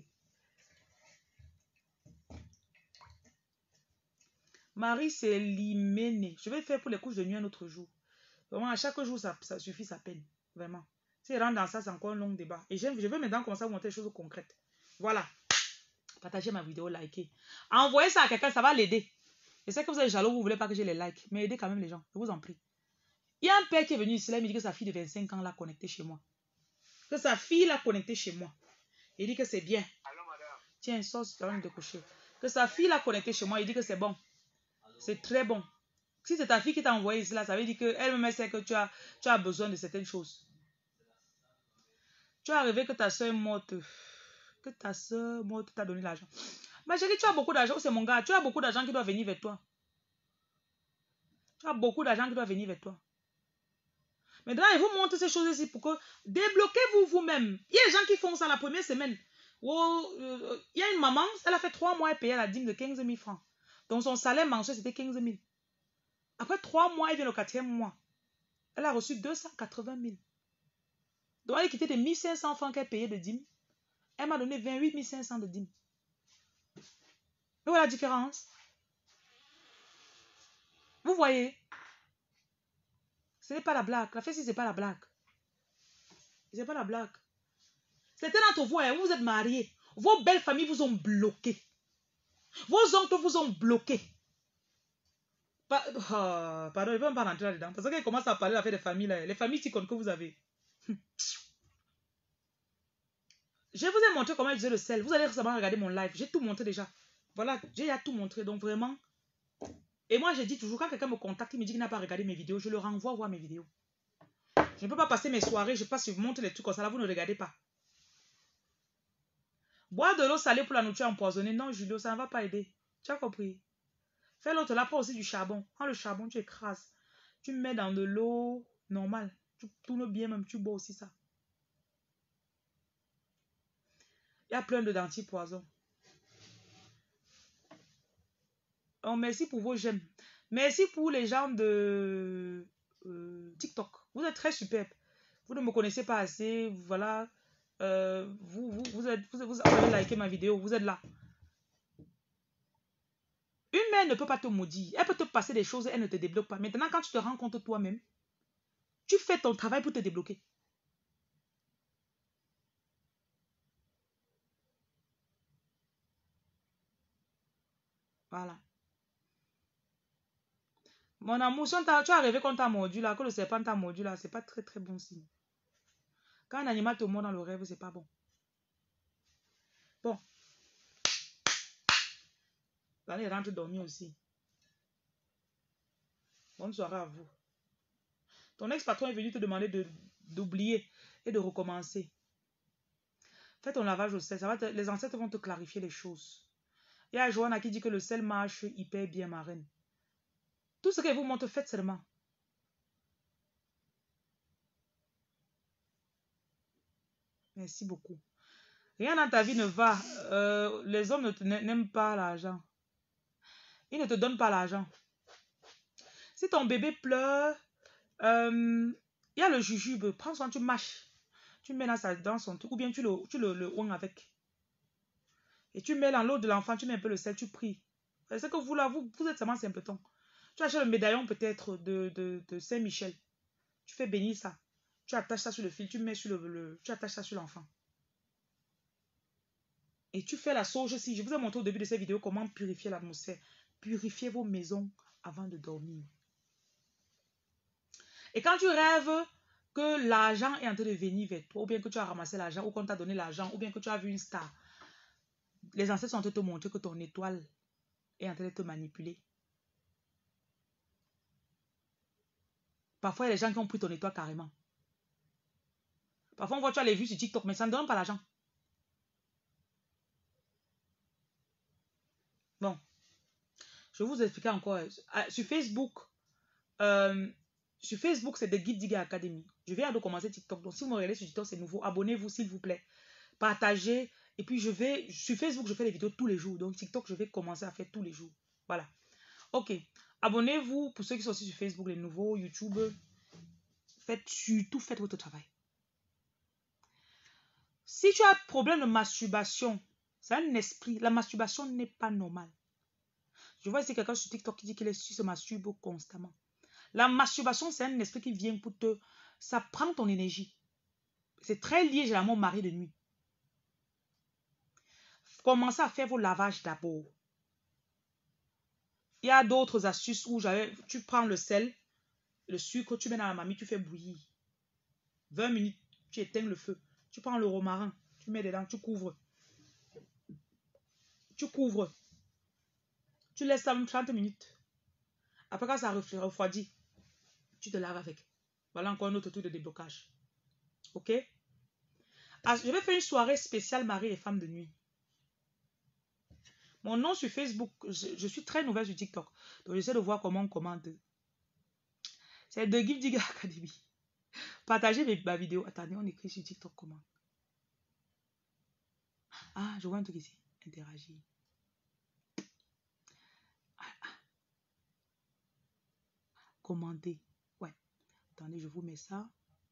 Marie, c'est Limene. Je vais le faire pour les couches de nuit un autre jour. Vraiment, à chaque jour, ça suffit sa peine. Vraiment. Si je rentre dans ça, c'est encore un long débat. Et je veux maintenant commencer à vous montrer des choses concrètes. Voilà. Partagez ma vidéo, likez. Envoyez ça à quelqu'un, ça va l'aider. Je sais que vous êtes jaloux, vous ne voulez pas que je les like. Mais aidez quand même les gens, je vous en prie. Il y a un père qui est venu ici, là, il me dit que sa fille de 25 ans l'a connecté chez moi. Que sa fille l'a connecté chez moi. Il dit que c'est bien. Allô, madame. Tiens, sauce, tu vas de coucher. Que sa fille l'a connecté chez moi, il dit que c'est bon. C'est très bon. Si c'est ta fille qui t'a envoyé cela, ça veut dire qu'elle-même sait que tu as besoin de certaines choses. Tu es arrivé que ta soeur est morte. Que ta soeur morte t'a donné l'argent. Ma chérie, tu as beaucoup d'argent. C'est mon gars. Tu as beaucoup d'argent qui doit venir vers toi. Tu as beaucoup d'argent qui doit venir vers toi. Maintenant, je vous montre ces choses ici pour que débloquez-vous vous-même. Il y a des gens qui font ça la première semaine. Il y a une maman, elle a fait 3 mois, elle payait la dîme de 15 000 francs. Donc son salaire mensuel, c'était 15 000. Après 3 mois, elle vient le 4e mois. Elle a reçu 280 000. Donc elle a quitté de 1500 francs qu'elle payait de dîme. Elle m'a donné 28 500 de dîme. Vous voyez la différence? Vous voyez? Ce n'est pas la blague. La fête, ce n'est pas la blague. Ce n'est pas la blague. Certains d'entre vous, vous êtes mariés. Vos belles familles vous ont bloqué. Vos oncles vous ont bloqué. Pardon, je ne vais même pas rentrer là-dedans. Parce qu'elle commence à parler de l'affaire des familles. Là. Les familles ticonnes que vous avez. Je vous ai montré comment utiliser le sel. Vous allez récemment regarder mon live. J'ai tout montré déjà. Voilà, j'ai tout montré. Donc vraiment. Et moi, je dis toujours, quand quelqu'un me contacte, il me dit qu'il n'a pas regardé mes vidéos, je le renvoie voir mes vidéos. Je ne peux pas passer mes soirées, je passe, je vous montre les trucs comme ça, là, vous ne regardez pas. Boire de l'eau salée pour la nourriture empoisonnée, non, Julio, ça ne va pas aider. Tu as compris? Fais l'autre là, prends aussi du charbon. Prends le charbon, tu écrases. Tu mets dans de l'eau normale. Tu tournes bien, même tu bois aussi ça. Il y a plein de dentiers poison. Oh, merci pour vos j'aime. Merci pour les gens de TikTok. Vous êtes très superbes. Vous ne me connaissez pas assez. Voilà. Vous avez liké ma vidéo. Vous êtes là. Une mère ne peut pas te maudire. Elle peut te passer des choses, elle ne te débloque pas. Maintenant, quand tu te rends compte toi-même, tu fais ton travail pour te débloquer. Voilà. Mon amour, si tu es arrivé qu'on t'a mordu là, que le serpent t'a mordu là, c'est pas très très bon signe. Quand un animal te mord dans le rêve, c'est pas bon. Bon. Là, il rentre dormir aussi. Bonne soirée à vous. Ton ex-patron est venu te demander d'oublier et de recommencer. Fais ton lavage au sel. Les ancêtres vont te clarifier les choses. Il y a Johanna qui dit que le sel marche hyper bien, ma reine. Tout ce qu'elle vous montre, faites seulement. Merci beaucoup. Rien dans ta vie ne va. Les hommes n'aiment pas l'argent. Ils ne te donnent pas l'argent. Si ton bébé pleure, il y a le jujube. Prends soin, tu mâches. Tu mets dans son truc. Ou bien tu le ouin avec. Et tu mets dans l'eau de l'enfant, tu mets un peu le sel, tu pries. C'est que vous là, vous êtes seulement simpleton. Tu achètes le médaillon peut-être de Saint-Michel. Tu fais bénir ça. Tu attaches ça sur le fil, tu mets sur tu attaches ça sur l'enfant. Et tu fais la sauge aussi. Je vous ai montré au début de cette vidéo comment purifier l'atmosphère. Purifiez vos maisons avant de dormir. Et quand tu rêves, que l'argent est en train de venir vers toi, ou bien que tu as ramassé l'argent, ou qu'on t'a donné l'argent, ou bien que tu as vu une star, les ancêtres sont en train de te montrer que ton étoile est en train de te manipuler. Parfois, il y a des gens qui ont pris ton étoile carrément. Parfois, on voit, tu as les vues sur TikTok, mais ça ne donne pas l'argent. Bon, je vais vous expliquer encore. Sur Facebook, c'est The Gift Digger Academy. Je viens de commencer TikTok. Donc, si vous me regardez sur TikTok, c'est nouveau. Abonnez-vous, s'il vous plaît. Partagez. Et puis, sur Facebook, je fais des vidéos tous les jours. Donc, TikTok, je vais commencer à faire tous les jours. Voilà. Ok. Abonnez-vous pour ceux qui sont aussi sur Facebook, les nouveaux, YouTube. Faites votre travail. Si tu as un problème de masturbation, c'est un esprit. La masturbation n'est pas normale. Je vois ici quelqu'un sur TikTok qui dit qu'il se masturbe constamment. La masturbation, c'est un esprit qui vient pour te... Ça prend ton énergie. C'est très lié généralement au mari de nuit. Commencez à faire vos lavages d'abord. Il y a d'autres astuces où tu prends le sel, le sucre, tu mets dans la marmite, tu fais bouillir. 20 minutes, tu éteins le feu. Tu prends le romarin, tu mets dedans, tu couvres. Tu laisses ça 30 minutes. Après, quand ça refroidit, tu te laves avec. Voilà encore un autre truc de déblocage. Ok? Je vais faire une soirée spéciale mari et femme de nuit. Mon nom sur Facebook, je suis très nouvelle sur TikTok. Donc, j'essaie de voir comment on commente. C'est The Gift Digger Academy. Partagez ma vidéo. Attendez, on écrit sur TikTok comment. Ah, je vois un truc ici. Interagir. Commenter. Ouais. Attendez, je vous mets ça.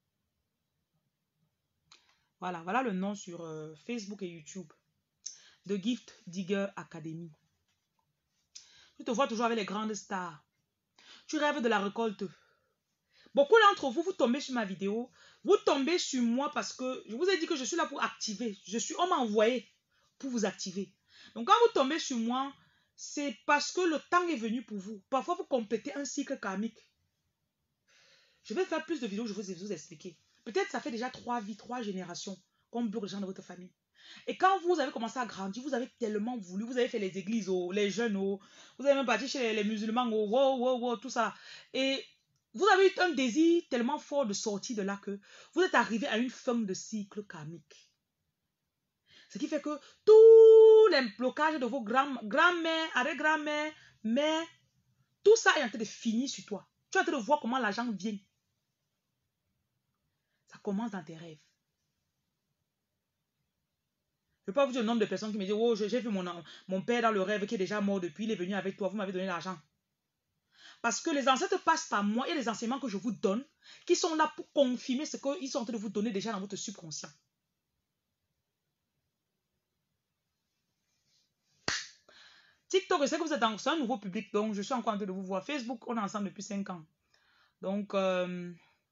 Voilà, voilà le nom sur Facebook et YouTube. The Gift Digger Academy. Tu te vois toujours avec les grandes stars. Tu rêves de la récolte. Beaucoup d'entre vous, vous tombez sur ma vidéo. Vous tombez sur moi parce que je vous ai dit que je suis là pour activer. On m'a envoyé pour vous activer. Donc quand vous tombez sur moi, c'est parce que le temps est venu pour vous. Parfois, vous complétez un cycle karmique. Je vais faire plus de vidéos, je vais vous expliquer. Peut-être ça fait déjà 3 vies, 3 générations qu'on bloque les gens de votre famille. Et quand vous avez commencé à grandir, vous avez tellement voulu, vous avez fait les églises, les jeunes, vous avez même parti chez les musulmans, tout ça. Et vous avez eu un désir tellement fort de sortir de là que vous êtes arrivé à une fin de cycle karmique. Ce qui fait que tous les blocages de vos grands-mères, arrière-grand-mères, mères, tout ça est en train de finir sur toi. Tu es en train de voir comment l'argent vient. Ça commence dans tes rêves. Je ne peux pas vous dire le nombre de personnes qui me disent, oh, j'ai vu mon père dans le rêve qui est déjà mort depuis, il est venu avec toi, vous m'avez donné l'argent. Parce que les ancêtres passent par moi et les enseignements que je vous donne, qui sont là pour confirmer ce qu'ils sont en train de vous donner déjà dans votre subconscient. TikTok, je sais que vous êtes dans un nouveau public, donc je suis encore en train de vous voir. Facebook, on est ensemble depuis 5 ans. Donc, mais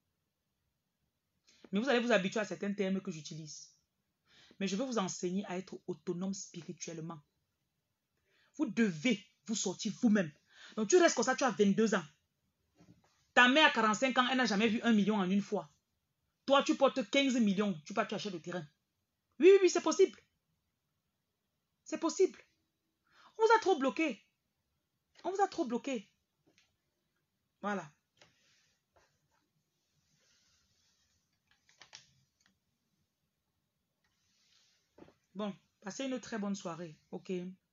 vous allez vous habituer à certains termes que j'utilise. Mais je vais vous enseigner à être autonome spirituellement. Vous devez vous sortir vous-même. Donc, tu restes comme ça, tu as 22 ans. Ta mère a 45 ans, elle n'a jamais vu 1 million en une fois. Toi, tu portes 15 millions, tu achètes le terrain. Oui, oui, oui, c'est possible. C'est possible. On vous a trop bloqué. On vous a trop bloqué. Voilà. Bon, passez une très bonne soirée. Ok.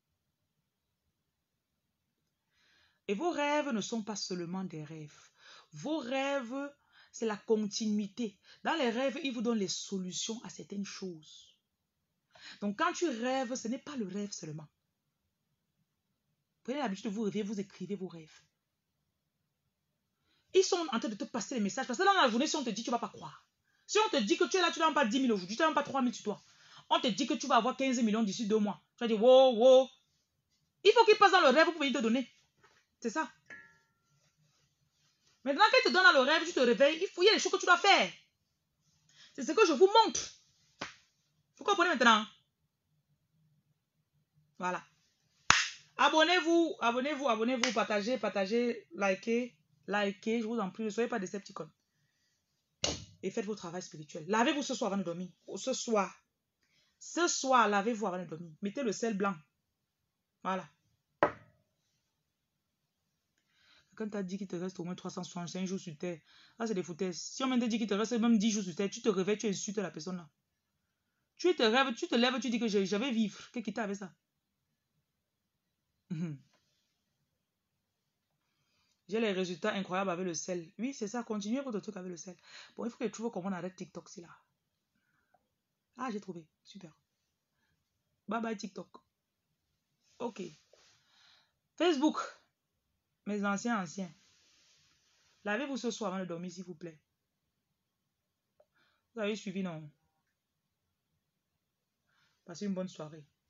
Et vos rêves ne sont pas seulement des rêves. Vos rêves, c'est la continuité. Dans les rêves, ils vous donnent les solutions à certaines choses. Donc, quand tu rêves, ce n'est pas le rêve seulement. Prenez l'habitude de vous réveiller, vous écrivez vos rêves. Ils sont en train de te passer les messages. Parce que dans la journée, si on te dit, tu ne vas pas croire. Si on te dit que tu es là, tu n'as pas 10 000 aujourd'hui, tu n'as pas 3 000 sur toi. On te dit que tu vas avoir 15 millions d'ici 2 mois. Tu vas dire, wow, wow. Il faut qu'il passe dans le rêve pour venir te donner. C'est ça. Maintenant qu'il te donne dans le rêve, tu te réveilles, il y a des choses que tu dois faire. C'est ce que je vous montre. Vous comprenez maintenant? Voilà. Abonnez-vous, abonnez-vous, abonnez-vous, partagez, likez. Je vous en prie, ne soyez pas décepticons. et faites vos travail spirituel. Lavez-vous ce soir avant de dormir. Ce soir. Ce soir, lavez-vous avant de dormir. Mettez le sel blanc. Voilà. Quand tu as dit qu'il te reste au moins 365 jours sur terre, ah, c'est des foutaises. Si on m'a dit qu'il te reste même 10 jours sur terre, tu te réveilles, tu insultes la personne là. Tu te lèves, tu dis que je vais vivre. Qu'est-ce qui t'a avec ça? J'ai les résultats incroyables avec le sel. Oui, c'est ça. Continuez votre truc avec le sel. Bon, il faut que je trouve comment on arrête TikTok, c'est là. Ah, j'ai trouvé. Super. Bye bye TikTok. Ok. Facebook. Mes anciens. Lavez-vous ce soir avant de dormir, s'il vous plaît. Vous avez suivi, non? Passez une bonne soirée.